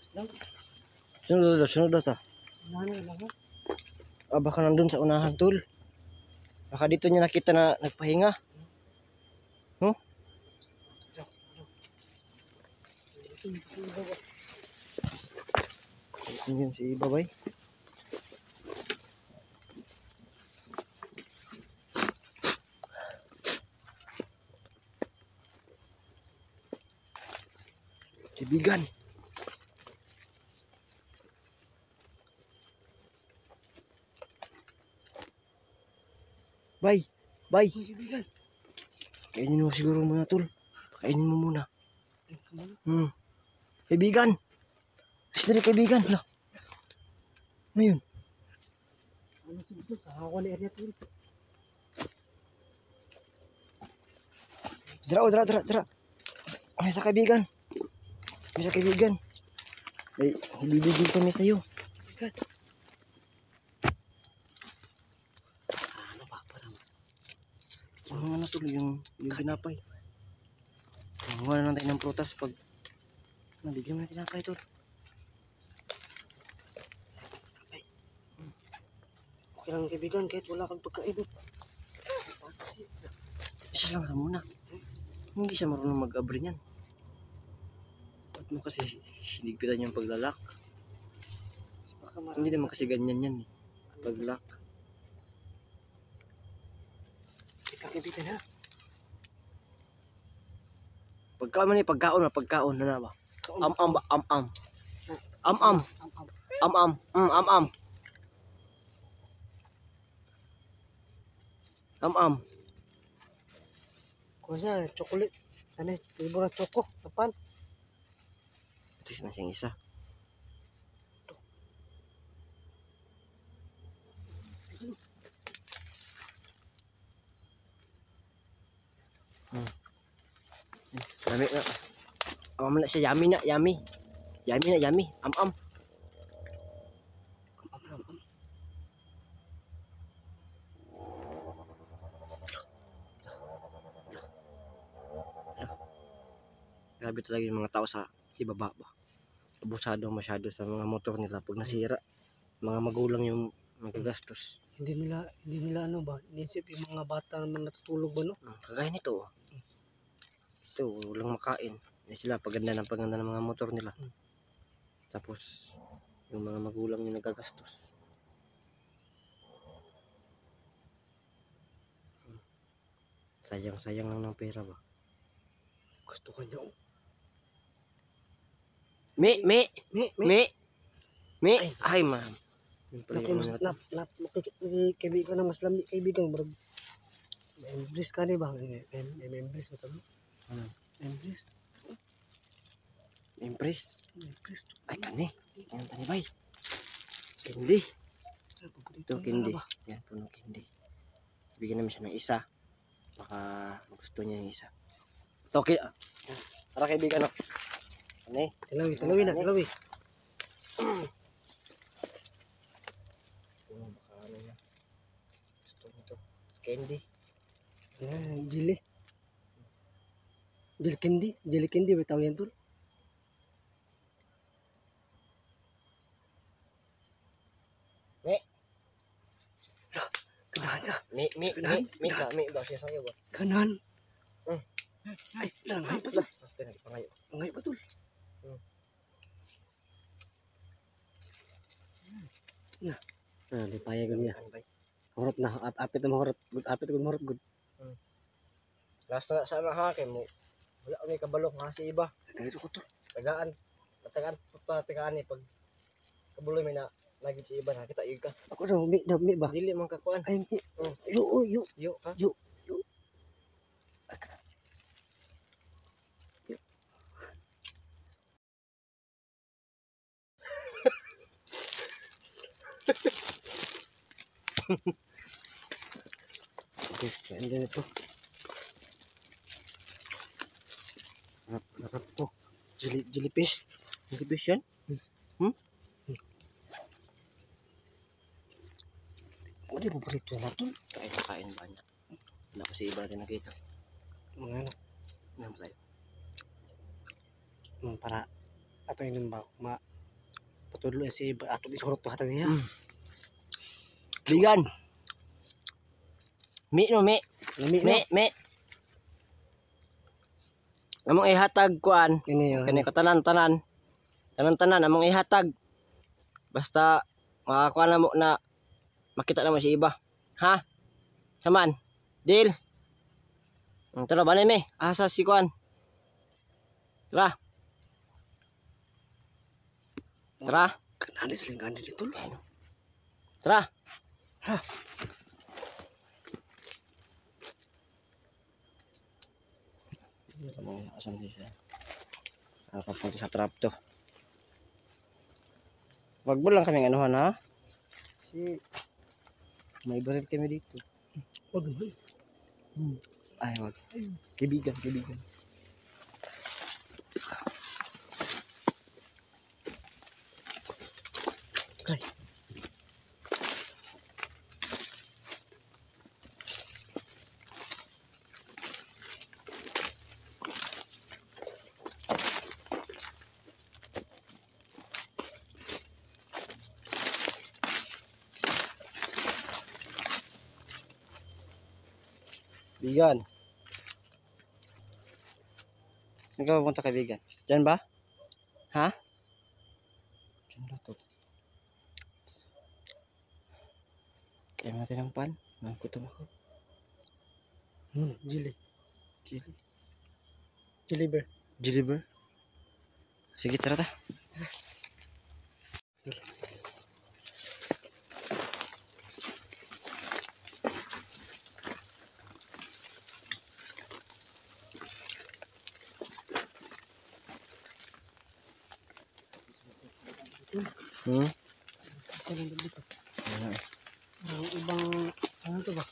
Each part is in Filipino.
Sunod daw ta. Baka nandun sa unahan, tol. Baka dito niya nakita na nagpahinga. No? Yun si Babay. Kaibigan. Bay. Kaibigan. Kainin mo siguro muna, tol. Kainin mo muna. Kaibigan. Istri kaibigan. Lah. Ano yun? Sa hawa ni area tol. Dra. May sa kaibigan. Ay, ibibigay kami sa'yo. Ano ba? Parang Ano tol, yung tinapay. Manguha na lang tayo ng prutas pag nabigyan mo na tinapay, tol. okay lang kaibigan kahit wala kang pagkain. Isa lang muna. Hindi siya marunong mag-abri niyan. Ba't mo kasi sinigpitan yung paglalak? Hindi naman kasi ganyan yan eh. Paglak. Ikaw kaibigan ha. Pagkaon na ba? Am. Kusa chocolate. Ano flavor ng choco? Tapan. Ito na siyang isa. Yummy na. Awam na siya, yummy. Am. Grabe talaga yung mga tao sa ibaba ba. Abusado masyado sa mga motor nila pag nasira. Mga magulang yung magagastos. Hindi nila ano ba? Inisip yung mga bata naman natutulog ba no? Kagaya nito. Ito, walang makain. Sila paganda ng mga motor nila. Tapos yung mga magulang yung nagagastos. Sayang lang ng pera ba. Gusto ko niya. Mi. Ay, ma'am. Kaibigan na mas lamig kaibigan. Embrace ka ba? Embrace mo tama? Empress. Ay, kani. Yan, tani bay. Candy. Ito, candy. Yan, puno candy. Bigyan namin siya ng isa. Baka gusto niya yung isa. Ito, para kaibigan no. Kani. Talawi na. Baka ano niya. Gusto nito. Candy. Jelly candy ba tawag yan tol? Ganahan siya. Mi ba siya sa'yo ba? Ganahan. Ay, langay pa tol. Langay pa tol. Di payag niya. Horot na. Apit na mahorot. Good. Last na sana hake mo. Wala may kabalo nga si iba. Tayo ko tol. Tagaan ni pag kabuloy may na lagi si iba nakita ka. Ako daw, mi ba? Dili man kakuan. Ay, mi. Yo ka. Guys, kain din ito. Sarap to. Jellyfish. Jellyfish yan? Hindi mo paborito na ito. Kain ba niya? Wala ko si iba natin nakita. Mga ano? Ano tayo? Para ato yun ba? Patuloy si iba ato isurot to hatag niya. Bigan. Mi no, mi. Lami Mi, mi. Among ihatag kuan. Ini yo. Kani ko tanan-tanan. Tanan-tanan among ihatag. Basta makakuha na mo na makita na mo si iba. Ha? Saman. Deal. Tara banay me. Asa si kuan. Tara. Tara. Kanani silingan dito. Tara. Ha. Among asan siya. Papunta sa trap to. Wag mo lang kaming anuhan ha. Si may baril kami dito. Wag mo. Ay, wag. Kaibigan, kaibigan. Kay. Bigan. Saan ka pupunta kaibigan? Diyan ba? Ha? Diyan ba to? Kaya natin ang pan. Nangkutom ako. Jili. Chili. Jili bear. Chili bear? Sige, tara ta. Kanang dito. Ang ibang ano to ba?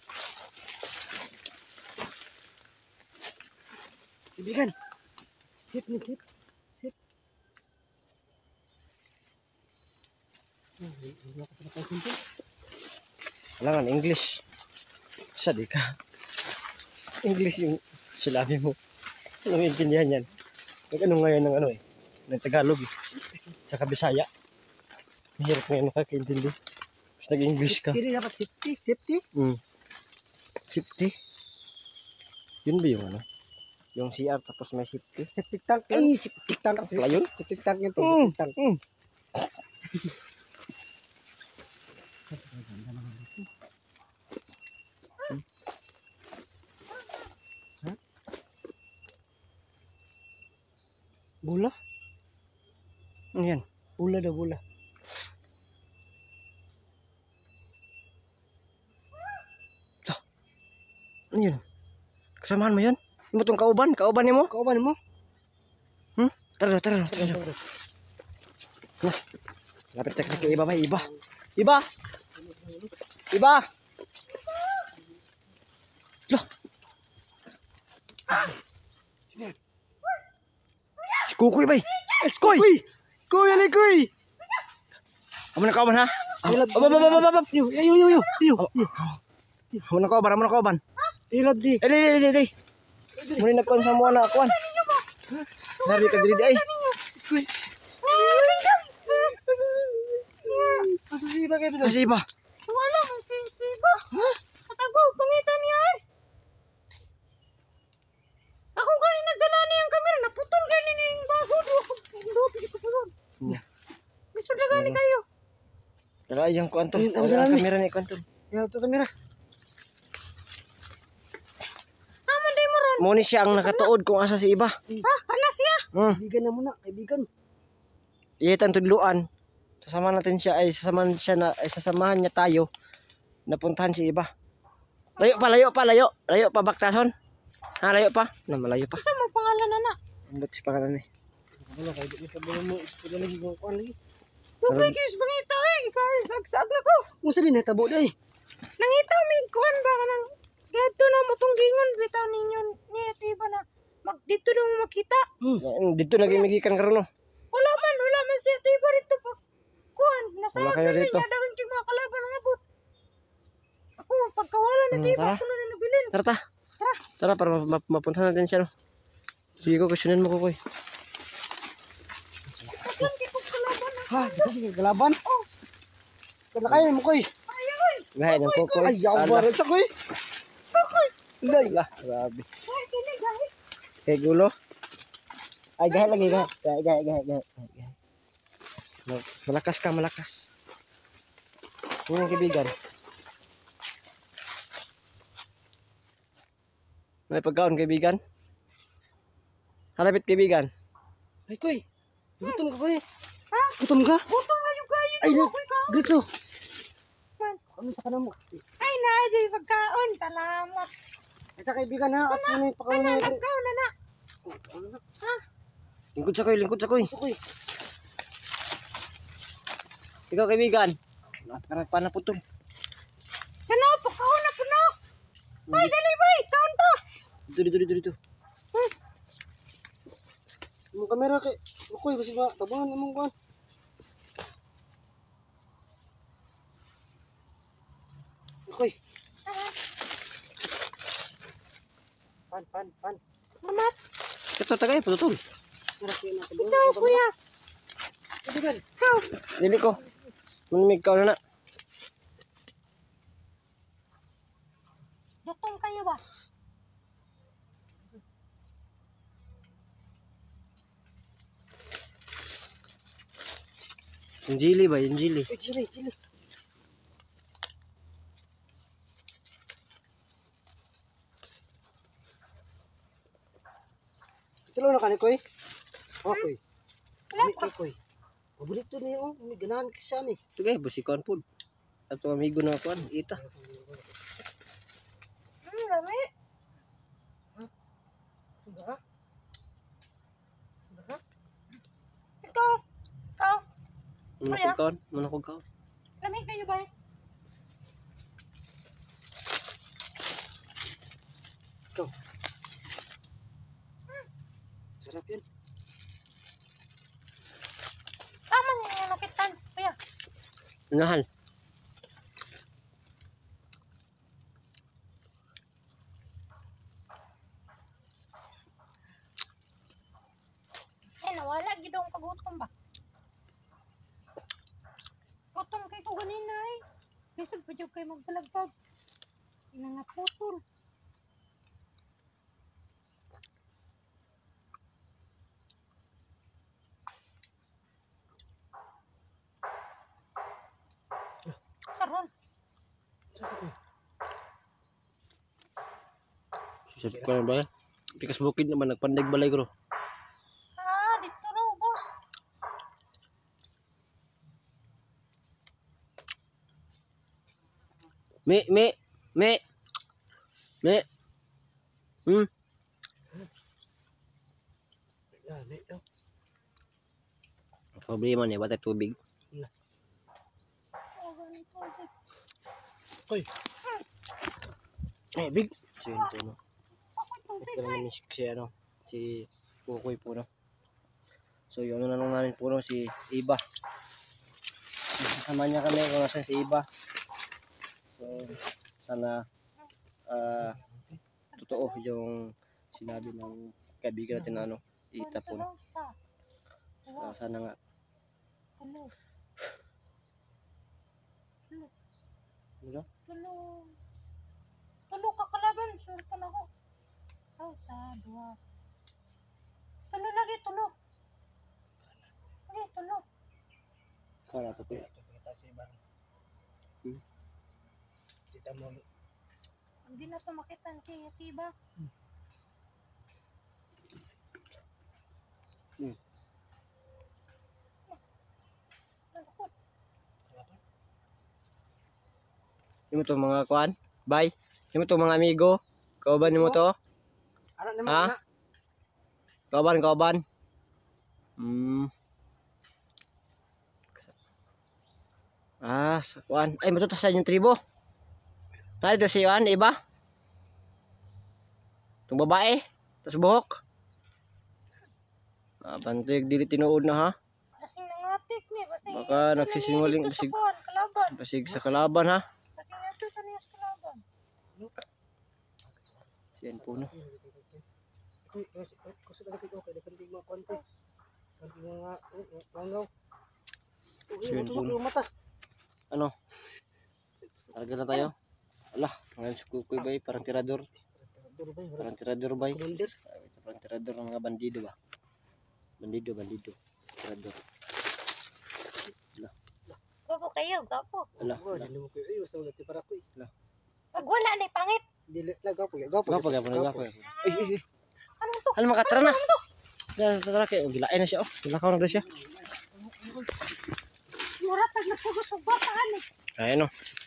Ibigan. Sip ni sip. Sip. Hindi ako pinapansin to. Kailangan English. Sa di ka. English yung sinabi mo. Ano yung intindihan yan? Nag-ano ngayon ng ano eh. Ng Tagalog eh. Sa Bisaya. Mahirap ngayon makakaintindi. Tapos nag-English ka. Hindi dapat safety. Safety. Safety. Yun ba yung ano? Yung CR tapos may safety. Septic tank. Ay, septic tank. Pala yun? Septic tank yun to. Septic tank. Bula? Ano yan? Bula daw, bula. Ano yun? Kasamahan mo yun? Yung itong kauban? Kauban niya mo? Kauban mo? Tara, tara, tara. Lapit tayo kay Iba ba? Iba! Iba! Iba! Loh! Si Kukoy ba? Eskoy! Kuy, alay kuy! Amo na kauban ha? Ilad. Abab! Yo. Amo na kauban. Ilad di. Dili. Muli nagkuhan sa mga na akuan. Nari ka diri ay. Asa si Iba kayo? Kasi iba. Wala man si Tiba. Katago, pangitan niya eh. Ako gani nagdala niya ang kamera. Naputol gani niya yung bago. Dobi ko pa doon. Gusto na gani kayo. Dala yung kuan to. Ang Ang dala ni. kamera ni kuan to. Yo, to kamera. Aman day mo ron. Mo ni siya ang nakatuod kung asa si iba. Ha? Kana siya. Kaibigan na muna, kaibigan. Iyetan tudluan. Sasamahan natin siya ay sasamahan niya tayo. Napuntahan si iba. Layo pa baktason. Ha, layo pa. Na malayo pa. Sa mo pangalan na na. Ambot si pangalan ni. Wala kayo di pa mo iskuda lagi ko kuan lagi. Lupay kayo sa bangita eh. Ikaw sagsag na ko. Unsa din natabo day? Nangitaw may kuhan ba ka nang. Gato na mo tong gingon. Bitaw ninyo niya Tiba na. Dito daw makita. Dito lagi magikan karon no. Wala man siya Tiba rito pa. Kuhan. Nasayag Wala kayo na rito. niya. Dawin kong mga kalaban ng abot. Ako, pagkawala na Tiba. tara. Ako na nabilin. Tara. Tara para mapuntahan natin siya no. Sige ko, questionin mo ko koy. Yan, di ko kalaban ng Ha, sige galaban. Kada kayo mo koy. Gahay ng kukoy. Ay, yawa rin sa koy. Lay. Lah, grabe. Ay, kini gahi. Kay gulo. Ay, gahay lagi, gahay. Gahay. Malakas ka, malakas. Yun ang kaibigan. May pagkaon, kaibigan. Halapit, kaibigan. Ay, koy. Gutom ka koy. Ha? Gutom ka? Gutom na yung gahi. Ay, Kukoy ka. dito. Man. Ano sa kanamo? Ay, naajay pagkaon. Salamat. Ay, sa kaibigan ha. At sino yung pakaon na ito? Pagkaon na na. Ha? Lingkod sa koy, lingkod sa koy. Gusto koy. Ikaw, kaibigan. Karagpan na putol. Ano? Pagkaon na po na. Ay, dali ba? Kaon to. Dito. Yung kamera kay. Koy, basi ba? Tabangan imong kuan. Koy. Pan. Mamat. Ito, tagay, putol. Maraki na Ikaw, kuya. Kaibigan. Ikaw. Dili ko. Manimig ka na. Gutom kayo ba? Yung jili ba? Yung jili. Uy, chili. Tulo na kani koy. Koy. Kami kay koy. Paborito niyo, may ganahan kisa ni. Tagay, busikon po. Ato amigo na kuan, ita. Lami. Diba? Ikaw. Muna kong kaon. Lami kayo ba? Ikaw. Sarap yan. Tama niyo yung nakitan. Kuya. Unahan. Eh, nawala. Gidong kagutom ba? Gutom kay ko ganina eh. Bisog pa dyan kayo magbalagpag. Inangaputol. Karon. Susap ko na ba? Pikas bukid naman, nagpandag balay ko. Ah, dito raw, boss. Me. Problema niya, batay tubig. Oh, ganito. Koy. Big. So yun po, no? Ako tubig. Ito naman si Kukoy po, no? So yun, ano na lang namin po, no? Si Iba. Kasama niya kami kung nasan si Iba. So, sana totoo yung sinabi ng kaibigan natin na ano, Ita po, no? So, sana nga. Tulo. Ano? Tulo ka kalaban. Sultan ako. Oh, sa dua. Tulo lagi, tulo. Lagi, tulo. Kala to po. Kita sa ibang. Hmm. Kita mo. Hindi na ito makita si Atiba. Nalukot. Yung to mga kuan? Bye. Yung to mga amigo. Kauban mo to? Ano naman Ha? na? Kauban. Sa kuan. Ay, matutasan yung tribo. Narito si Juan, Iba. Itong babae. Tapos buhok. Pantig, dili tinuod na ha. Kasing nangatik ni. Kasing Baka nagsisinungaling, dito sa kuwan, kalaban. Pasig sa kalaban ha. Kasing ito sa niya sa kalaban. Yan po no. Kasi talaga ito, kaya kanting mga konti. Kanting mga wangaw. Sige, Tusok puno. yung mata. Ano? Targa na tayo. Ala, ngayon si Kukoy bay, parang tirador. Duro ba? Parang tirador bay. Commander. Ito parang tirador ng mga bandido ba? Bandido. Tirador. Gapo kayo, gapo. Ala, Oh, dili mo ko. Ay, basta wala ti para ko. Pag wala na pangit. Dili na gapo ya. Gapo. gapo. Ay. Ano to? Ano makatara na? Yan, tara kayo. Gilain na siya oh. Gilakaw na daw siya. Mura pag nagpugos og bata ani. Ayan oh.